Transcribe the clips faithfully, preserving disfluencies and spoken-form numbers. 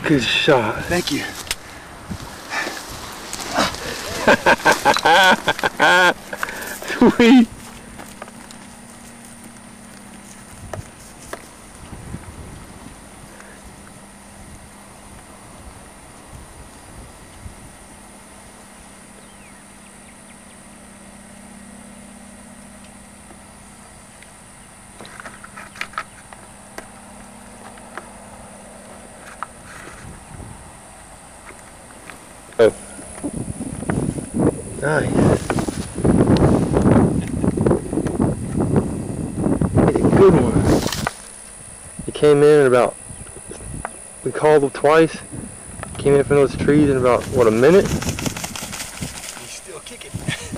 Good shot. Thank you. Sweet. Oh. Nice. Hit a good one. He came in at about, we called him twice. Came in from those trees in about, what, a minute? He's still kicking.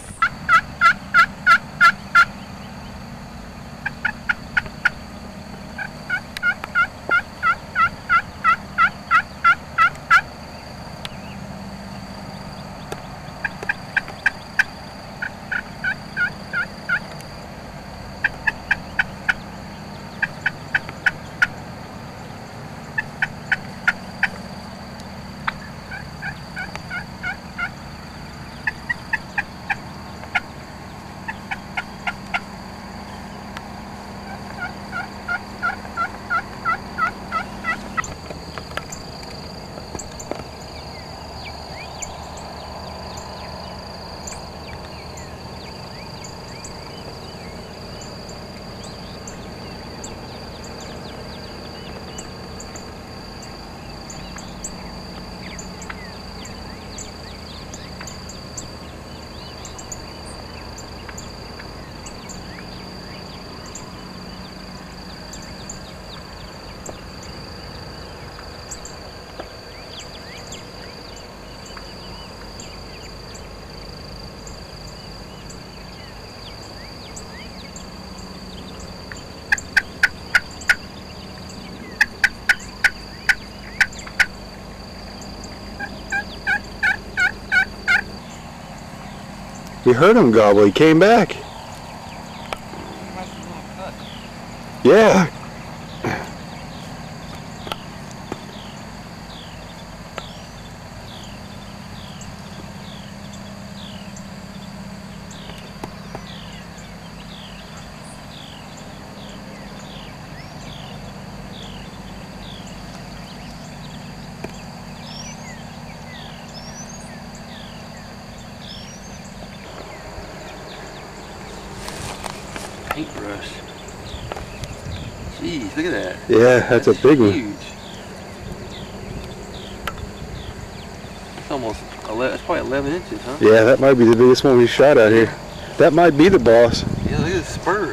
You heard him gobble, he came back. Yeah. Paintbrush. Jeez, look at that. Yeah, that's, that's a big huge. one. It's almost, eleven, it's probably eleven inches, huh? Yeah, that might be the biggest one we shot out here. That might be the boss. Yeah, look at the spurs.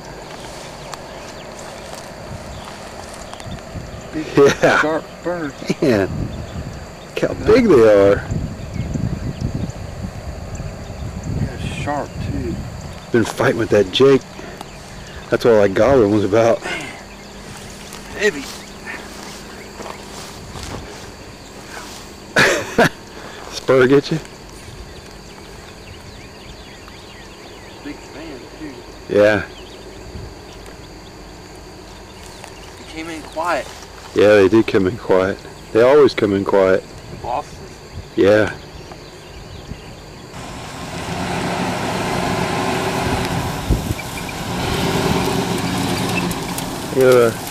Big, yeah. Sharp spurs. Man, look how big they are. Yeah, sharp too. Been fighting with that Jake. That's what that goblin was about. Man, heavy. Spur get you? Big fan too. Yeah. He came in quiet. Yeah, they did come in quiet. They always come in quiet. Bosses. Yeah. Look at